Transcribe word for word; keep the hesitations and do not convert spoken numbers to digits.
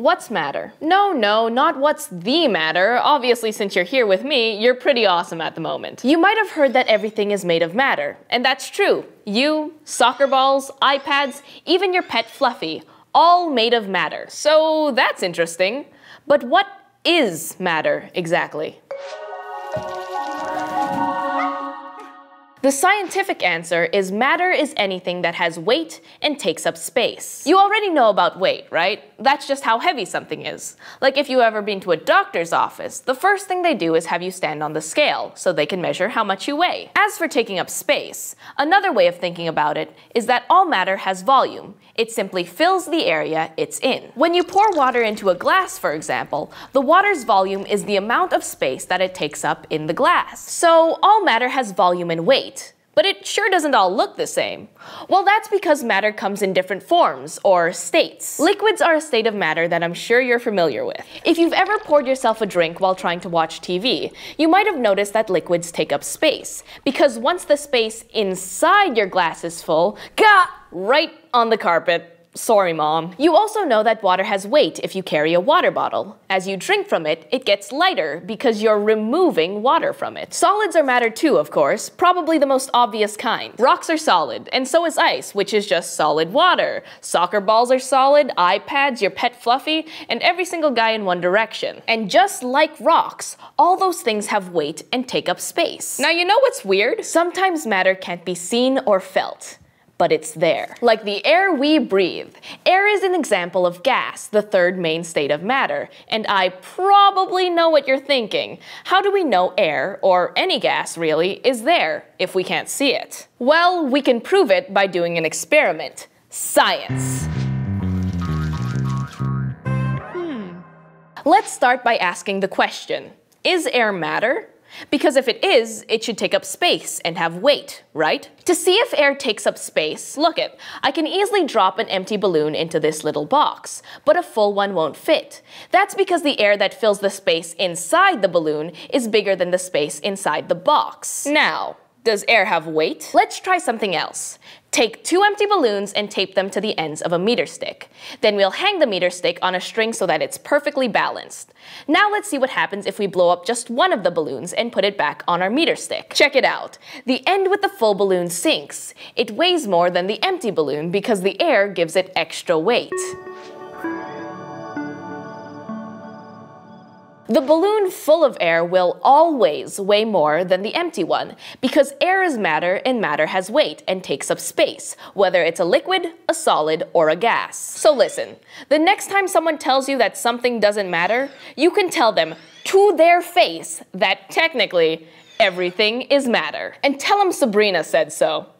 what's matter? No, no, not what's the matter. Obviously, since you're here with me, you're pretty awesome at the moment. You might have heard that everything is made of matter, and that's true. You, soccer balls, iPads, even your pet Fluffy, all made of matter. So that's interesting. But what is matter exactly? The scientific answer is matter is anything that has weight and takes up space. You already know about weight, right? That's just how heavy something is. Like if you've ever been to a doctor's office, the first thing they do is have you stand on the scale so they can measure how much you weigh. As for taking up space, another way of thinking about it is that all matter has volume. It simply fills the area it's in. When you pour water into a glass, for example, the water's volume is the amount of space that it takes up in the glass. So all matter has volume and weight. But it sure doesn't all look the same. Well, that's because matter comes in different forms, or states. Liquids are a state of matter that I'm sure you're familiar with. If you've ever poured yourself a drink while trying to watch T V, you might have noticed that liquids take up space, because once the space inside your glass is full, gah, right on the carpet. Sorry, Mom. You also know that water has weight if you carry a water bottle. As you drink from it, it gets lighter because you're removing water from it. Solids are matter too, of course, probably the most obvious kind. Rocks are solid, and so is ice, which is just solid water. Soccer balls are solid, iPads, your pet Fluffy, and every single guy in One Direction. And just like rocks, all those things have weight and take up space. Now you know what's weird? Sometimes matter can't be seen or felt, but it's there. Like the air we breathe. Air is an example of gas, the third main state of matter. And I probably know what you're thinking. How do we know air, or any gas really, is there if we can't see it? Well, we can prove it by doing an experiment. Science. Hmm. Let's start by asking the question, is air matter? Because if it is, it should take up space and have weight, right? To see if air takes up space, look it, I can easily drop an empty balloon into this little box, but a full one won't fit. That's because the air that fills the space inside the balloon is bigger than the space inside the box. Now, does air have weight? Let's try something else. Take two empty balloons and tape them to the ends of a meter stick. Then we'll hang the meter stick on a string so that it's perfectly balanced. Now let's see what happens if we blow up just one of the balloons and put it back on our meter stick. Check it out. The end with the full balloon sinks. It weighs more than the empty balloon because the air gives it extra weight. The balloon full of air will always weigh more than the empty one, because air is matter and matter has weight and takes up space, whether it's a liquid, a solid, or a gas. So listen, the next time someone tells you that something doesn't matter, you can tell them to their face that technically everything is matter. And tell them Sabrina said so.